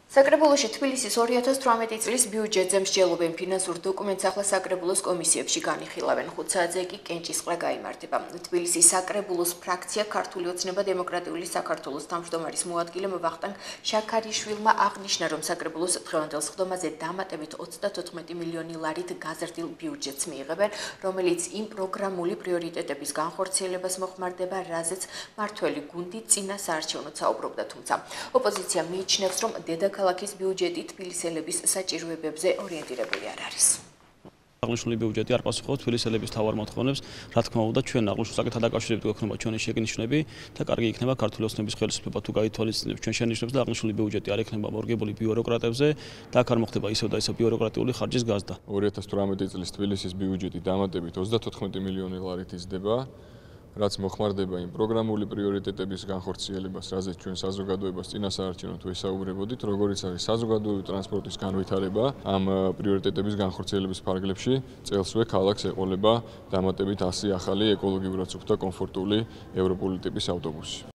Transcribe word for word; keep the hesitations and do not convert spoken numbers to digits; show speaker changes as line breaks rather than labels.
საკრებულოში თბილისის ორი ათას თვრამეტი წლის ბიუჯეტზე მსჯელობენ ფინანსურ დოკუმენტს ახლა საკრებულოს კომისიებში განიხილავენ. ხუთ საათზე კი კენჭისყრა გაიმართება. თბილისის საკრებულოს ფრაქცია ქართული ოცნება დემოკრატიული საქართველოს თავმჯდომარის მოადგილემ ვახტანგ შაქარიშვილმა აღნიშნა, რომ საკრებულოს დღევანდელ სხდომაზე დამატებით ოცდათოთხმეტი მილიონი ლარით გაზრდილ ბიუჯეტს მიიღებენ, რომელიც იმ პროგრამული პრიორიტეტების განხორციელებას მოხმარდება, რაზეც მართველი გუნდი წინა საარჩევნოდ საუბრობდა, თუმცა ოპოზიცია მიიჩნევს, რომ დედაქალაქის ქალაქის ბიუჯეტი თბილისელების საჭიროებებზე ორიენტირებული არ არის.
აღნიშნული ბიუჯეტი არ პასუხობს თბილისელების მთავარ მოთხოვნებს, რა თქმა უნდა, ჩვენ აღნიშნულ საკითხთან დაკავშირებით გვექნება ჩვენი შეგნიშნები და კარგი იქნება ქართული ოცნების ხელისუფლება თუ გაითვალისწინებს ჩვენ შენიშვნებს და აღნიშნული ბიუჯეტი არ იქნება მორგებული ბიუროკრატებზე და აქ არ მოხდება ისევ და ისევ ბიუროკრატიული ხარჯის გაზრდა.
ორი ათას თვრამეტი წლის თბილისის ბიუჯეტი დამატებით ოცდათოთხმეტი მილიონი ლარით იზრდება, რაც მოხმარდება იმ პროგრამული პრიორიტეტების განხორციელებას, რაზეც ჩვენ საზოგადოებას წინასაარჩევნოდ ვესაუბრებოდით, როგორიც არის საზოგადოებრივი ტრანსპორტის განვითარება, ამ პრიორიტეტების განხორციელების ფარგლებში წელსვე ქალაქს ეყოლება დამატებით ასი ახალი ეკოლოგიურად სუფთა კომფორტული ევროპული ტიპის ავტობუსი.